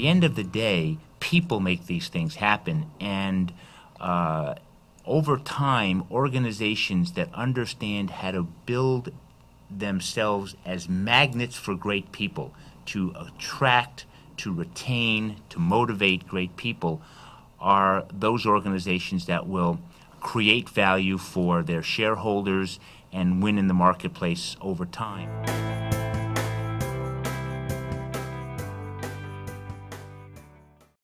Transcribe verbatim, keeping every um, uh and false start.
the end of the day, people make these things happen, and uh, over time, organizations that understand how to build themselves as magnets for great people, to attract, to retain, to motivate great people, are those organizations that will create value for their shareholders and win in the marketplace over time.